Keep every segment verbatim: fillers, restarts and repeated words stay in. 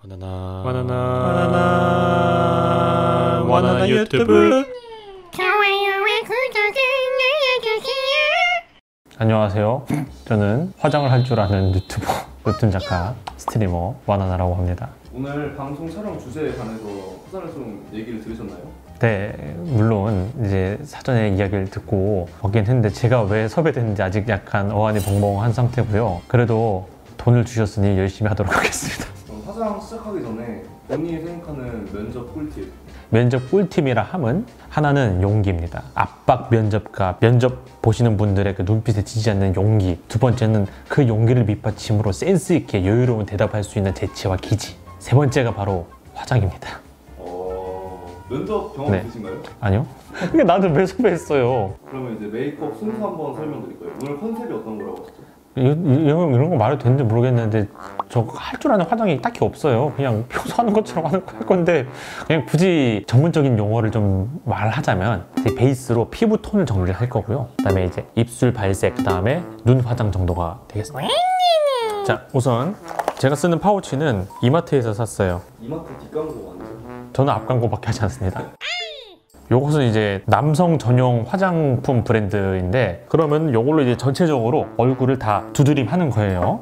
바나나 바나나 바나나 바나나 유튜브. 좋아요와 구독을 눌러주세요. 안녕하세요. 저는 화장을 할 줄 아는 유튜버, 웹툰 작가, 스트리머 바나나라고 합니다. 오늘 방송 촬영 주제에 관해서 사전에 좀 얘기를 들으셨나요? 네, 물론 이제 사전에 이야기를 듣고 오긴 했는데 제가 왜 섭외됐는지 아직 약간 어안이 벙벙한 상태고요. 그래도 돈을 주셨으니 열심히 하도록 하겠습니다. 그럼 화장 시작하기 전에 본인이 생각하는 면접 꿀팁. 면접 꿀팁이라 함은 하나는 용기입니다. 압박 면접과 면접 보시는 분들의 그 눈빛에 지지 않는 용기. 두 번째는 그 용기를 밑받침으로 센스 있게 여유로운 대답할 수 있는 재치와 기지. 세 번째가 바로 화장입니다. 어... 면접 경험 네. 있으신가요? 아니요? 그게 나도 왜 섭외했어요? 그러면 이제 메이크업 순서 한번 설명드릴 거예요. 오늘 컨셉이 어떤 거라고 하셨죠? 이, 이런, 이런 거 말해도 되는지 모르겠는데 저 할 줄 아는 화장이 딱히 없어요. 그냥 평소 하는 것처럼 하는 할 건데 그냥 굳이 전문적인 용어를 좀 말하자면 베이스로 피부 톤을 정리를 할 거고요. 그 다음에 이제 입술 발색, 그 다음에 눈 화장 정도가 되겠습니다. 자, 우선 제가 쓰는 파우치는 이마트에서 샀어요. 이마트 뒷광고 아니죠? 저는 앞 광고밖에 하지 않습니다. 요것은 이제 남성 전용 화장품 브랜드인데 그러면 요걸로 이제 전체적으로 얼굴을 다 두드림 하는 거예요.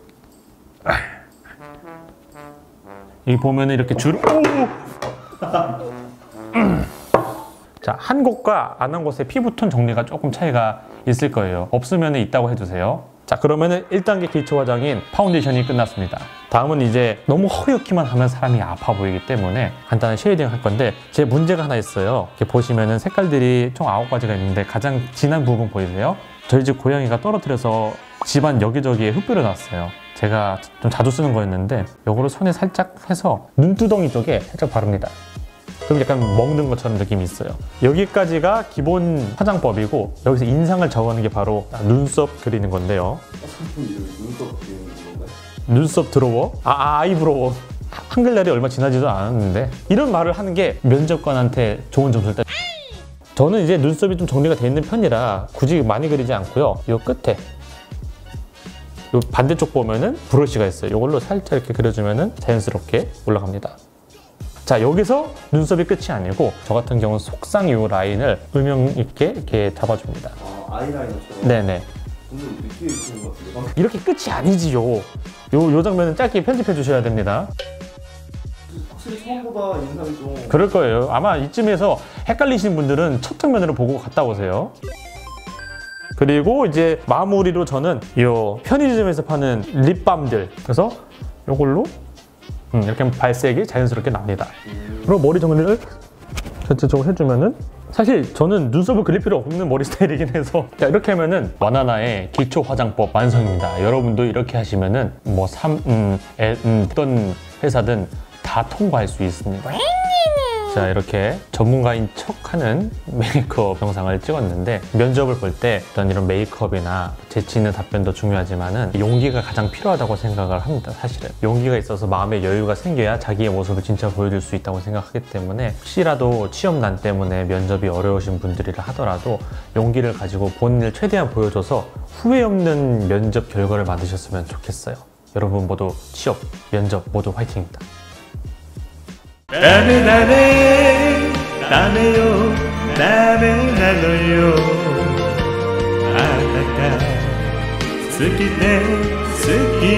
여기 보면은 이렇게 줄 자, 한 곳과 안 한 곳의 피부톤 정리가 조금 차이가 있을 거예요. 없으면 있다고 해주세요. 자, 그러면은 일 단계 기초 화장인 파운데이션이 끝났습니다. 다음은 이제 너무 허옇기만 하면 사람이 아파 보이기 때문에 간단한 쉐이딩 할 건데 제 문제가 하나 있어요. 이렇게 보시면은 색깔들이 총 아홉 가지가 있는데 가장 진한 부분 보이세요? 저희 집 고양이가 떨어뜨려서 집안 여기저기에 흙들여 놨어요. 제가 좀 자주 쓰는 거였는데 이거를 손에 살짝 해서 눈두덩이 쪽에 살짝 바릅니다. 그럼 약간 먹는 것처럼 느낌이 있어요. 여기까지가 기본 화장법이고 여기서 인상을 적어하는 게 바로 눈썹 그리는 건데요. 상품 이름이 눈썹 그리는 건가요? 눈썹 드로워? 아, 아이브로워. 한글날이 얼마 지나지도 않았는데 이런 말을 하는 게 면접관한테 좋은 점수를 따. 저는 이제 눈썹이 좀 정리가 돼 있는 편이라 굳이 많이 그리지 않고요. 이 끝에 이 반대쪽 보면은 브러쉬가 있어요. 이걸로 살짝 이렇게 그려주면은 자연스럽게 올라갑니다. 자, 여기서 눈썹이 끝이 아니고 저 같은 경우는 속상 이 라인을 음영 있게 이렇게 잡아줍니다. 아, 아이라이너처럼? 네네. 오늘 느끼해 주시는 것 같은데. 이렇게 끝이 아니지요. 요, 요 장면은 짧게 편집해 주셔야 됩니다. 확실히 처음보다 인상이 좀... 그럴 거예요. 아마 이쯤에서 헷갈리시는 분들은 첫 장면으로 보고 갔다 오세요. 그리고 이제 마무리로 저는 이 편의점에서 파는 립밤들, 그래서 이걸로 음, 이렇게 발색이 자연스럽게 납니다. 그리고 머리 정리를 전체적으로 해주면은 사실 저는 눈썹을 그릴 필요 없는 머리 스타일이긴 해서 자, 이렇게 하면은 바나나의 기초 화장법 완성입니다. 여러분도 이렇게 하시면은 뭐 삼, 음, 에, 음, 어떤 회사든 다 통과할 수 있습니다. 자, 이렇게 전문가인 척하는 메이크업 영상을 찍었는데 면접을 볼 때 어떤 이런 메이크업이나 재치 있는 답변도 중요하지만은 용기가 가장 필요하다고 생각을 합니다. 사실은 용기가 있어서 마음의 여유가 생겨야 자기의 모습을 진짜 보여줄 수 있다고 생각하기 때문에 혹시라도 취업난 때문에 면접이 어려우신 분들이라 하더라도 용기를 가지고 본인을 최대한 보여줘서 후회 없는 면접 결과를 만드셨으면 좋겠어요. 여러분 모두 취업, 면접 모두 화이팅입니다. 다음에 다음에 다음에요 다음에 나눠요 아따까 스키네 스키